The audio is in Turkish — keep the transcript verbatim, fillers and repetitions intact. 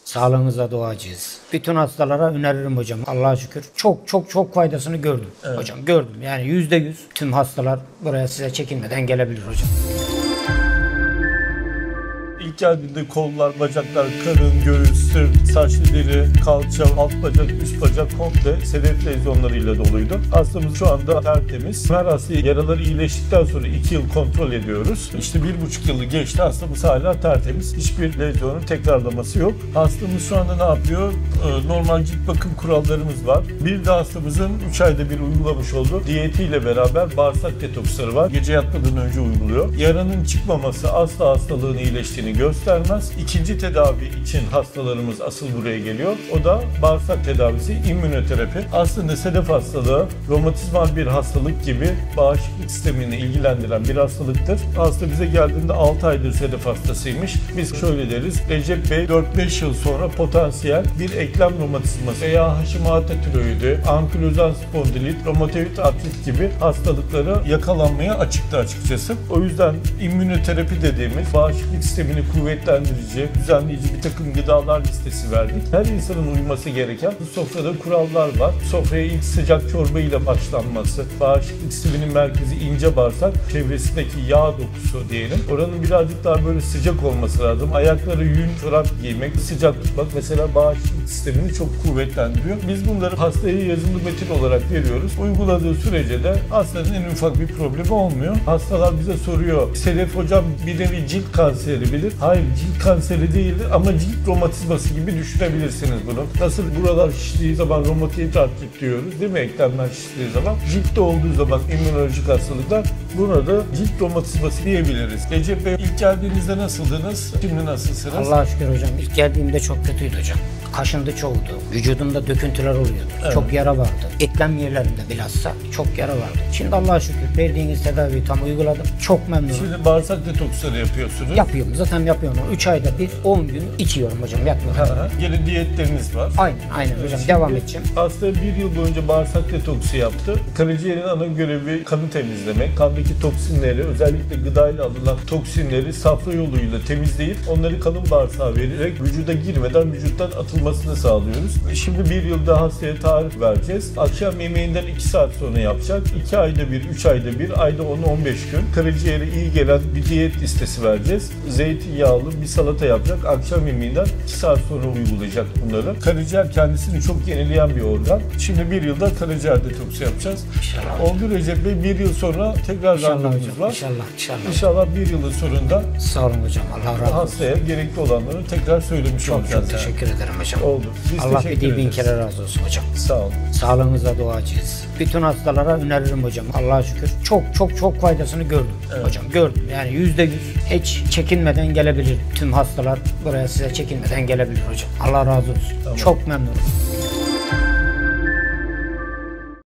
Sağlığınıza duacıyız. Bütün hastalara öneririm hocam. Allah'a şükür. Çok çok çok faydasını gördüm evet. hocam. Gördüm. Yani yüzde yüz tüm hastalar buraya size çekinmeden gelebilir hocam. İlk geldiğinde kollar, bacaklar, karın, göğüs, sırt, saçlı deri, kalça, alt bacak, üst bacak komple sedef lezyonlarıyla doluydu. Hastamız şu anda tertemiz. Her hastayı yaraları iyileştikten sonra iki yıl kontrol ediyoruz. İşte bir buçuk yılı geçti. Hastamız hala tertemiz. Hiçbir lezyonun tekrarlaması yok. Hastamız şu anda ne yapıyor? Normal cilt bakım kurallarımız var. Bir de hastamızın üç ayda bir uygulamış olduğu diyetiyle beraber bağırsak detoksları var. Gece yatmadan önce uyguluyor. Yaranın çıkmaması asla hastalığın iyileştiğini göstermez. İkinci tedavi için hastalarımız asıl buraya geliyor. O da bağırsak tedavisi, immünoterapi. Aslında sedef hastalığı romatizmal bir hastalık gibi bağışıklık sistemini ilgilendiren bir hastalıktır. Hasta bize geldiğinde altı aydır sedef hastasıymış. Biz şöyle deriz. Recep Bey dört beş yıl sonra potansiyel bir eklem romatizması veya Hashimoto tiroidi, ankilozan spondilit, romatoid artrit gibi hastalıklara yakalanmaya açıktı açıkçası. O yüzden immünoterapi dediğimiz bağışıklık sistemini kuvvetlendirici, düzenleyici bir takım gıdalar listesi verdik. Her insanın uyması gereken bu sofrada kurallar var. Sofraya ilk sıcak çorba ile başlanması, bağışıklık sisteminin merkezi ince bağırsak, çevresindeki yağ dokusu diyelim. Oranın birazcık daha böyle sıcak olması lazım. Ayakları yün, çorap giymek, sıcak tutmak mesela bağışıklık sistemini çok kuvvetlendiriyor. Biz bunları hastaya yazılı metin olarak veriyoruz. Uyguladığı sürece de hastanın en ufak bir problemi olmuyor. Hastalar bize soruyor, Sedef hocam bir nevi cilt kanseri bilir. Hayır, cilt kanseri değildir ama cilt romatizması gibi düşünebilirsiniz bunu. Nasıl buralar şiştiği zaman romatoid artrit diyoruz değil mi? Eklemler şiştiği zaman. Ciltte olduğu zaman immünolojik hastalıklar, buna da cilt romatizması diyebiliriz. Recep Bey ilk geldiğinizde nasıldınız? Şimdi nasılsınız? Allah'a şükür hocam. İlk geldiğimde çok kötüydü hocam. Kaşındı çoğuldu. Vücudumda döküntüler oluyordu. Evet. Çok yara vardı. Eklem yerlerinde bilhassa çok yara vardı. Şimdi Allah'a şükür verdiğiniz tedaviyi tam uyguladım. Çok memnunum. Şimdi bağırsak detoksları yapıyorsunuz. Yapıyorum. Zaten yapıyorum. üç ayda bir on gün içiyorum hocam. Yatmadan. Yeni diyetleriniz var. Aynen. Aynen hocam. Şimdi devam edeceğim. Hasta bir yıl boyunca bağırsak detoksu yaptı. Karaciğerin ana görevi kanı temizlemek. Kandaki toksinleri, özellikle gıdayla alınan toksinleri safra yoluyla temizleyip onları kalın bağırsağa vererek vücuda girmeden vücuttan atılmasını sağlıyoruz. Şimdi bir yılda hastaya tarif vereceğiz. Akşam yemeğinden iki saat sonra yapacak. iki ayda bir, üç ayda bir, ayda on on beş gün karaciğere iyi gelen bir diyet listesi vereceğiz. Zeytinyağlı bir salata yapacak. Akşam yemeğinden iki saat sonra uygulayacak bunları. Karaciğer kendisini çok yenileyen bir organ. Şimdi bir yılda karaciğer detoksu yapacağız. İnşallah. Oldu Recep Bey. Bir yıl sonra tekrar randevumuz var. İnşallah. İnşallah. İnşallah bir yılın sonunda sağ olun hocam. Allah razı olsun. Hastaya gerekli olanları tekrar söylemiş çok, olacağız. Çok teşekkür yani. ederim hocam. Oldu. Biz Allah bir bin kere razı olsun hocam. Sağ olun. Sağlığınıza duacıyız. Bütün hastalara öneririm hocam. Allah'a şükür. Çok çok çok faydasını gördüm evet. hocam. Gördüm. Yani yüzde yüz hiç çekinmeden gelebilir. Tüm hastalar buraya size çekinmeden gelebilir hocam. Allah razı olsun. Tamam. Çok memnunum.